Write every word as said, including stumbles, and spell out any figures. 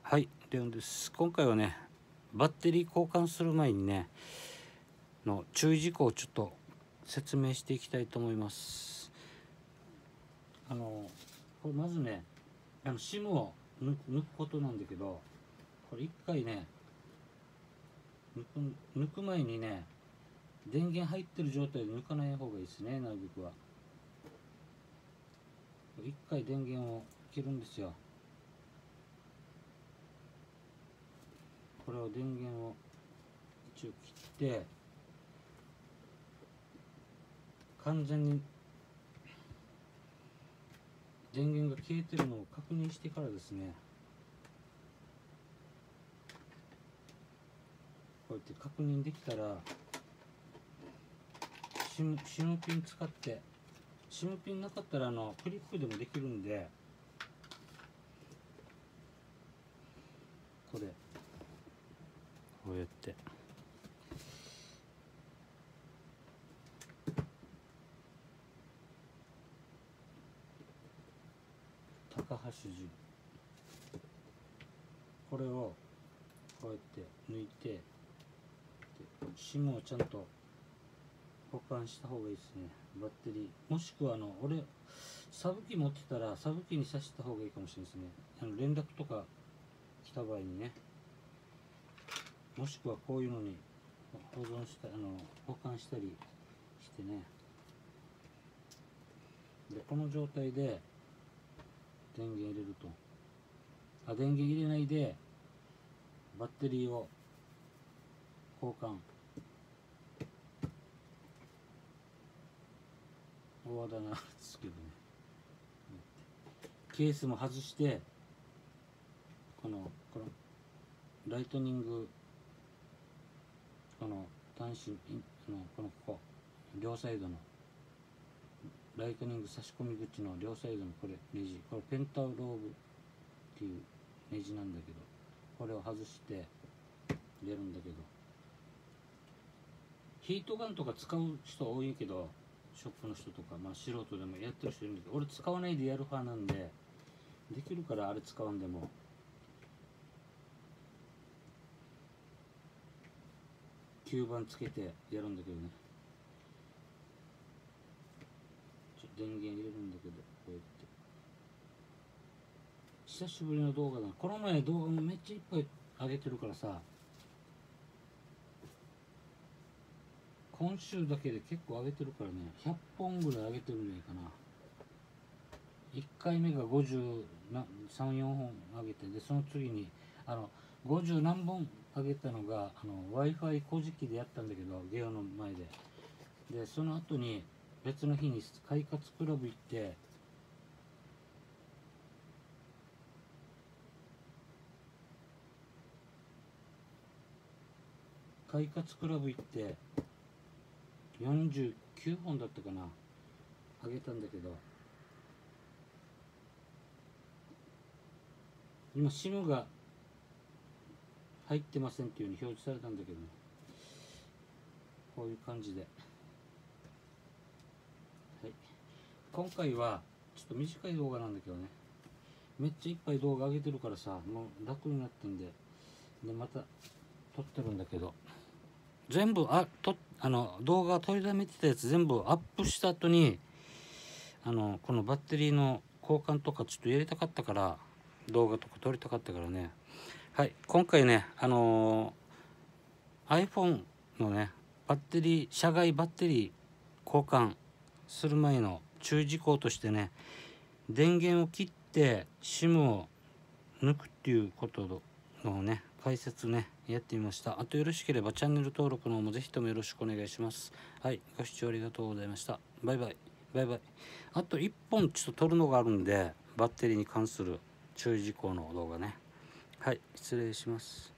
はい、レオンです。今回はね、バッテリー交換する前にねの注意事項をちょっと説明していきたいと思います。あのこれまずね、あの シム を抜く、抜くことなんだけど、これ一回ね抜く、抜く前にね電源入ってる状態で抜かない方がいいですね。なるべくは一回電源を切るんですよ。これを電源を一応切って、完全に電源が消えてるのを確認してからですね、こうやって確認できたらシム、シムピン使って、シムピンなかったらあのクリップでもできるんで、これこうやって高橋樹、これをこうやって抜いて、シムをちゃんと保管した方がいいですね。バッテリー、もしくはあの俺サブ機持ってたらサブ機に挿した方がいいかもしれないですね。あの連絡とか来た場合にね、もしくはこういうのに保存したあの保管したりしてね。でこの状態で電源入れると、あ電源入れないでバッテリーを交換、大和田なんですけどね、ケースも外して、このこのライトニング、この端子のこのここ両サイドのライトニング差し込み口の両サイドのこれネジ、これペンタローブっていうネジなんだけど、これを外して入れるんだけど、ヒートガンとか使う人多いけど、ショップの人とか、まあ素人でもやってる人いるんだけど、俺使わないでやる派なんで、できるからあれ使わんでも吸盤つけてやるんだけどね。ちょ電源入れるんだけど、こうやって久しぶりの動画だな。この前動画もめっちゃいっぱい上げてるからさ、今週だけで結構上げてるからね、ひゃっぽんぐらい上げてるんじゃないかな。いっかいめがごじゅうさん、よんほん上げて、でその次にあのごじゅう何本上げたのがあの Wi-Fi 工事機でやったんだけど、ゲオの前で。でその後に別の日に快活クラブ行って、快活クラブ行ってよんじゅうきゅうほんだったかな、上げたんだけど、今 シム が入ってませんっていう風に表示されたんだけどね、こういう感じで、はい、今回はちょっと短い動画なんだけどね、めっちゃいっぱい動画上げてるからさ、もう楽になってんで、でまた撮ってるんだけど、全部あとあの動画取りだめてたやつ全部アップした後に、あのこのバッテリーの交換とかちょっとやりたかったから、動画とか撮りたかったからね。はい、今回ね、あのー、iPhone のねバッテリー、車外バッテリー交換する前の注意事項としてね、電源を切って シム を抜くっていうことのね解説ねやってみました。あとよろしければチャンネル登録の方もぜひともよろしくお願いします。はい、ご視聴ありがとうございました。バイバイバイバイ。あといっぽんちょっと撮るのがあるんで、バッテリーに関する注意事項の動画ね。はい、失礼します。